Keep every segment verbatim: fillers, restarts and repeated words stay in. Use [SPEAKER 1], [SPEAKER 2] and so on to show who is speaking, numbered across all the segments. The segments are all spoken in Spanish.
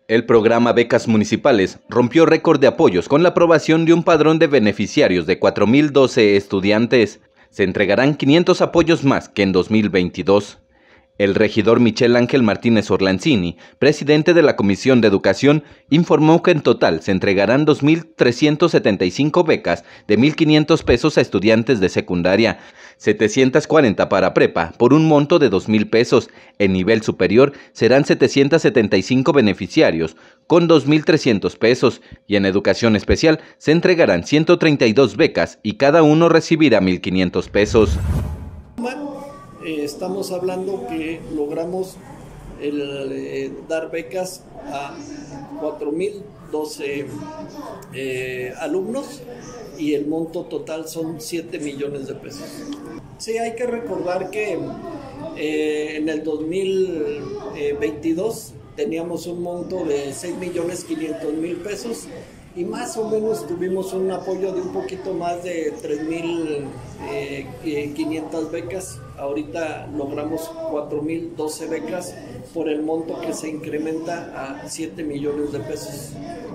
[SPEAKER 1] El programa Becas Municipales rompió récord de apoyos con la aprobación de un padrón de beneficiarios de cuatro mil doce estudiantes. Se entregarán quinientos apoyos más que en dos mil veintidós. El regidor Michel Ángel Martínez Orlanzini, presidente de la Comisión de Educación, informó que en total se entregarán dos mil trescientas setenta y cinco becas de mil quinientos pesos a estudiantes de secundaria, setecientas cuarenta para prepa por un monto de dos mil pesos. En nivel superior serán setecientos setenta y cinco beneficiarios con dos mil trescientos pesos y en educación especial se entregarán ciento treinta y dos becas y cada uno recibirá mil quinientos pesos.
[SPEAKER 2] Eh, estamos hablando que logramos el, eh, dar becas a cuatro mil doce eh, alumnos y el monto total son siete millones de pesos. Sí, hay que recordar que eh, en el dos mil veintidós teníamos un monto de seis millones quinientos mil pesos y más o menos tuvimos un apoyo de un poquito más de tres mil quinientas becas. Ahorita logramos cuatro mil doce becas por el monto que se incrementa a siete millones de pesos.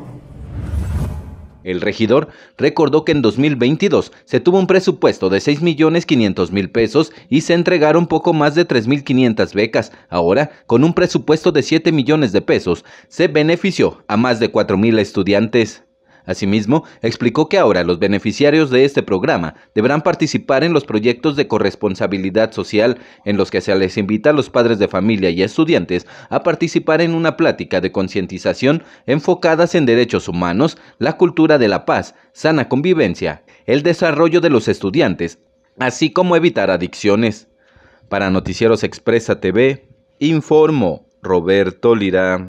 [SPEAKER 1] El regidor recordó que en dos mil veintidós se tuvo un presupuesto de seis millones quinientos mil pesos y se entregaron poco más de tres mil quinientas becas. Ahora, con un presupuesto de siete millones de pesos, se benefició a más de cuatro mil estudiantes. Asimismo, explicó que ahora los beneficiarios de este programa deberán participar en los proyectos de corresponsabilidad social, en los que se les invita a los padres de familia y estudiantes a participar en una plática de concientización enfocadas en derechos humanos, la cultura de la paz, sana convivencia, el desarrollo de los estudiantes, así como evitar adicciones. Para Noticieros Expresa T V, informó Roberto Lira.